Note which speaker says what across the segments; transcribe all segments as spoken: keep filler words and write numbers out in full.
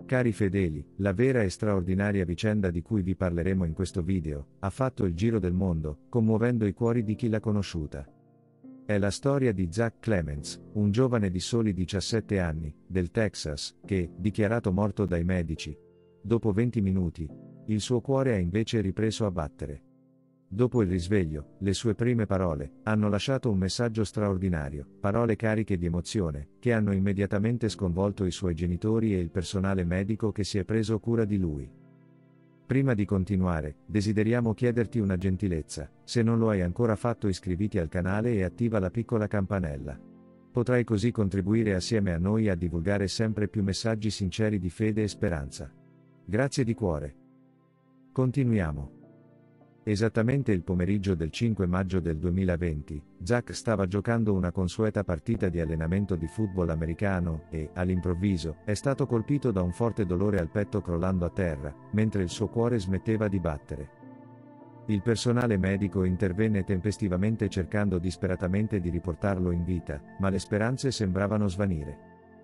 Speaker 1: Cari fedeli, la vera e straordinaria vicenda di cui vi parleremo in questo video, ha fatto il giro del mondo, commuovendo i cuori di chi l'ha conosciuta. È la storia di Zach Clements, un giovane di soli diciassette anni, del Texas, che, dichiarato morto dai medici, dopo venti minuti, il suo cuore ha invece ripreso a battere. Dopo il risveglio, le sue prime parole hanno lasciato un messaggio straordinario, parole cariche di emozione, che hanno immediatamente sconvolto i suoi genitori e il personale medico che si è preso cura di lui. Prima di continuare, desideriamo chiederti una gentilezza: se non lo hai ancora fatto, iscriviti al canale e attiva la piccola campanella. Potrai così contribuire assieme a noi a divulgare sempre più messaggi sinceri di fede e speranza. Grazie di cuore. Continuiamo. Esattamente il pomeriggio del cinque maggio del duemilaventi, Zach stava giocando una consueta partita di allenamento di football americano e, all'improvviso, è stato colpito da un forte dolore al petto crollando a terra, mentre il suo cuore smetteva di battere. Il personale medico intervenne tempestivamente cercando disperatamente di riportarlo in vita, ma le speranze sembravano svanire.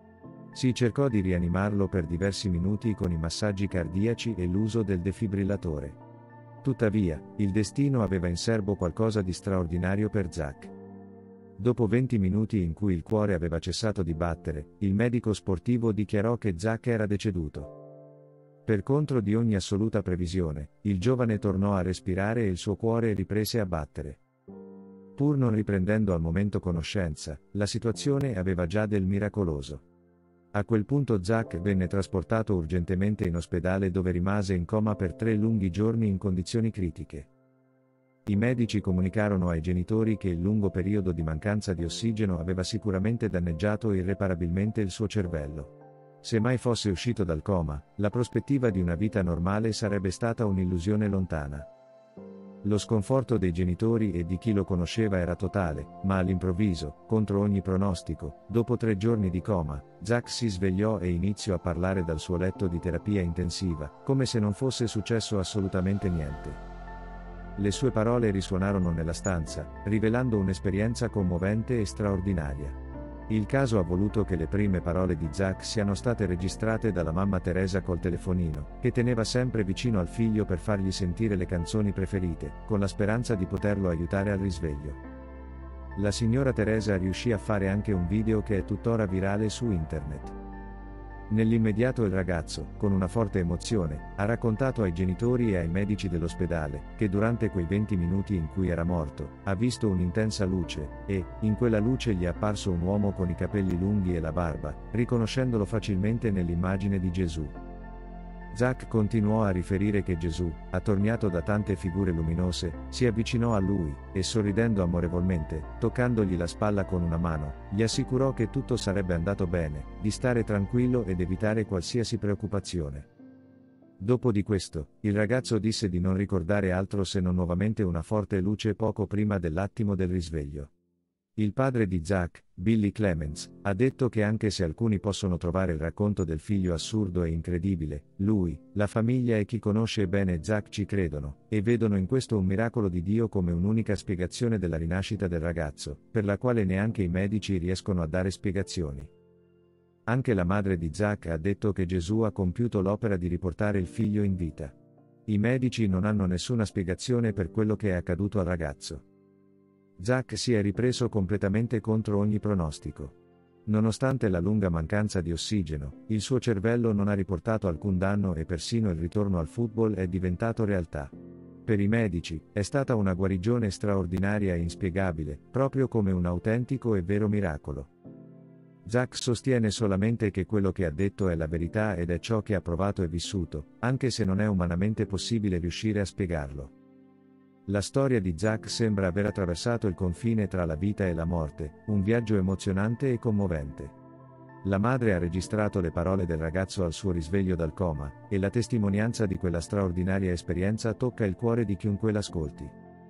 Speaker 1: Si cercò di rianimarlo per diversi minuti con i massaggi cardiaci e l'uso del defibrillatore. Tuttavia, il destino aveva in serbo qualcosa di straordinario per Zach. Dopo venti minuti in cui il cuore aveva cessato di battere, il medico sportivo dichiarò che Zach era deceduto. Per contro di ogni assoluta previsione, il giovane tornò a respirare e il suo cuore riprese a battere. Pur non riprendendo al momento conoscenza, la situazione aveva già del miracoloso. A quel punto Zach venne trasportato urgentemente in ospedale, dove rimase in coma per tre lunghi giorni in condizioni critiche. I medici comunicarono ai genitori che il lungo periodo di mancanza di ossigeno aveva sicuramente danneggiato irreparabilmente il suo cervello. Se mai fosse uscito dal coma, la prospettiva di una vita normale sarebbe stata un'illusione lontana. Lo sconforto dei genitori e di chi lo conosceva era totale, ma all'improvviso, contro ogni pronostico, dopo tre giorni di coma, Zach si svegliò e iniziò a parlare dal suo letto di terapia intensiva, come se non fosse successo assolutamente niente. Le sue parole risuonarono nella stanza, rivelando un'esperienza commovente e straordinaria. Il caso ha voluto che le prime parole di Zach siano state registrate dalla mamma Teresa col telefonino, che teneva sempre vicino al figlio per fargli sentire le canzoni preferite, con la speranza di poterlo aiutare al risveglio. La signora Teresa riuscì a fare anche un video che è tuttora virale su internet. Nell'immediato il ragazzo, con una forte emozione, ha raccontato ai genitori e ai medici dell'ospedale, che durante quei venti minuti in cui era morto, ha visto un'intensa luce, e, in quella luce gli è apparso un uomo con i capelli lunghi e la barba, riconoscendolo facilmente nell'immagine di Gesù. Zach continuò a riferire che Gesù, attorniato da tante figure luminose, si avvicinò a lui, e sorridendo amorevolmente, toccandogli la spalla con una mano, gli assicurò che tutto sarebbe andato bene, di stare tranquillo ed evitare qualsiasi preoccupazione. Dopo di questo, il ragazzo disse di non ricordare altro se non nuovamente una forte luce poco prima dell'attimo del risveglio. Il padre di Zach, Billy Clements, ha detto che anche se alcuni possono trovare il racconto del figlio assurdo e incredibile, lui, la famiglia e chi conosce bene Zach ci credono, e vedono in questo un miracolo di Dio come un'unica spiegazione della rinascita del ragazzo, per la quale neanche i medici riescono a dare spiegazioni. Anche la madre di Zach ha detto che Gesù ha compiuto l'opera di riportare il figlio in vita. I medici non hanno nessuna spiegazione per quello che è accaduto al ragazzo. Zach si è ripreso completamente contro ogni pronostico. Nonostante la lunga mancanza di ossigeno, il suo cervello non ha riportato alcun danno e persino il ritorno al football è diventato realtà. Per i medici, è stata una guarigione straordinaria e inspiegabile, proprio come un autentico e vero miracolo. Zach sostiene solamente che quello che ha detto è la verità ed è ciò che ha provato e vissuto, anche se non è umanamente possibile riuscire a spiegarlo. La storia di Zach sembra aver attraversato il confine tra la vita e la morte, un viaggio emozionante e commovente. La madre ha registrato le parole del ragazzo al suo risveglio dal coma, e la testimonianza di quella straordinaria esperienza tocca il cuore di chiunque l'ascolti.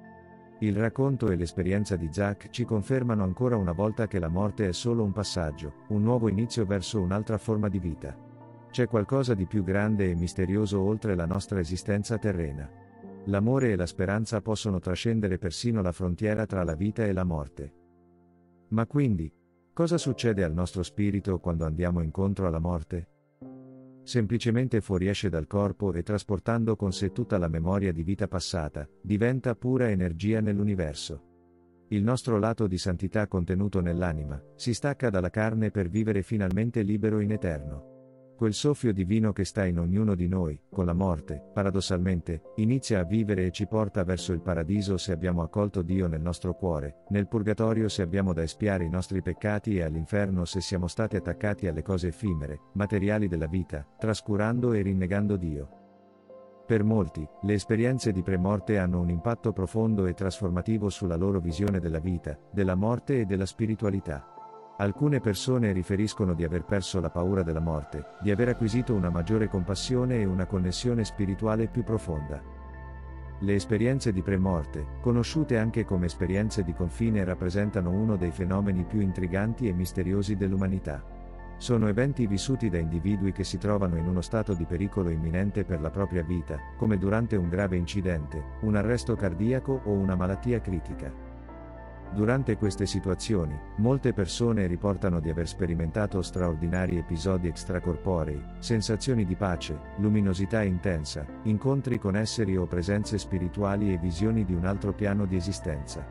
Speaker 1: Il racconto e l'esperienza di Zach ci confermano ancora una volta che la morte è solo un passaggio, un nuovo inizio verso un'altra forma di vita. C'è qualcosa di più grande e misterioso oltre la nostra esistenza terrena. L'amore e la speranza possono trascendere persino la frontiera tra la vita e la morte. Ma quindi, cosa succede al nostro spirito quando andiamo incontro alla morte? Semplicemente fuoriesce dal corpo e trasportando con sé tutta la memoria di vita passata, diventa pura energia nell'universo. Il nostro lato di santità contenuto nell'anima, si stacca dalla carne per vivere finalmente libero in eterno. Quel soffio divino che sta in ognuno di noi, con la morte, paradossalmente, inizia a vivere e ci porta verso il paradiso se abbiamo accolto Dio nel nostro cuore, nel purgatorio se abbiamo da espiare i nostri peccati e all'inferno se siamo stati attaccati alle cose effimere, materiali della vita, trascurando e rinnegando Dio. Per molti, le esperienze di premorte hanno un impatto profondo e trasformativo sulla loro visione della vita, della morte e della spiritualità. Alcune persone riferiscono di aver perso la paura della morte, di aver acquisito una maggiore compassione e una connessione spirituale più profonda. Le esperienze di premorte, conosciute anche come esperienze di confine, rappresentano uno dei fenomeni più intriganti e misteriosi dell'umanità. Sono eventi vissuti da individui che si trovano in uno stato di pericolo imminente per la propria vita, come durante un grave incidente, un arresto cardiaco o una malattia critica. Durante queste situazioni, molte persone riportano di aver sperimentato straordinari episodi extracorporei, sensazioni di pace, luminosità intensa, incontri con esseri o presenze spirituali e visioni di un altro piano di esistenza.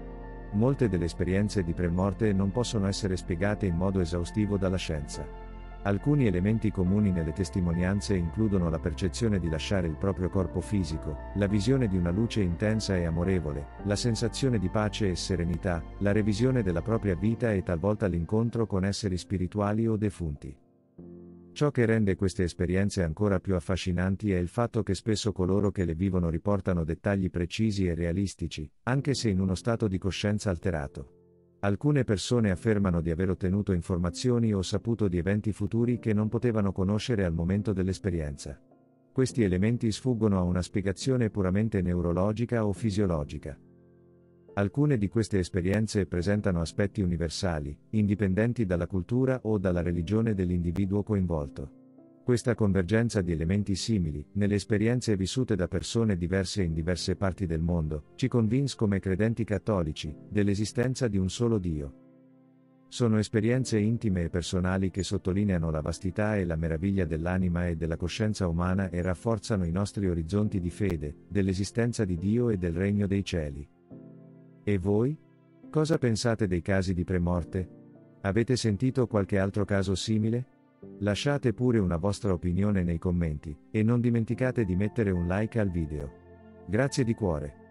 Speaker 1: Molte delle esperienze di premorte non possono essere spiegate in modo esaustivo dalla scienza. Alcuni elementi comuni nelle testimonianze includono la percezione di lasciare il proprio corpo fisico, la visione di una luce intensa e amorevole, la sensazione di pace e serenità, la revisione della propria vita e talvolta l'incontro con esseri spirituali o defunti. Ciò che rende queste esperienze ancora più affascinanti è il fatto che spesso coloro che le vivono riportano dettagli precisi e realistici, anche se in uno stato di coscienza alterato. Alcune persone affermano di aver ottenuto informazioni o saputo di eventi futuri che non potevano conoscere al momento dell'esperienza. Questi elementi sfuggono a una spiegazione puramente neurologica o fisiologica. Alcune di queste esperienze presentano aspetti universali, indipendenti dalla cultura o dalla religione dell'individuo coinvolto. Questa convergenza di elementi simili, nelle esperienze vissute da persone diverse in diverse parti del mondo, ci convince come credenti cattolici, dell'esistenza di un solo Dio. Sono esperienze intime e personali che sottolineano la vastità e la meraviglia dell'anima e della coscienza umana e rafforzano i nostri orizzonti di fede, dell'esistenza di Dio e del regno dei cieli. E voi? Cosa pensate dei casi di premorte? Avete sentito qualche altro caso simile? Lasciate pure una vostra opinione nei commenti, e non dimenticate di mettere un like al video. Grazie di cuore.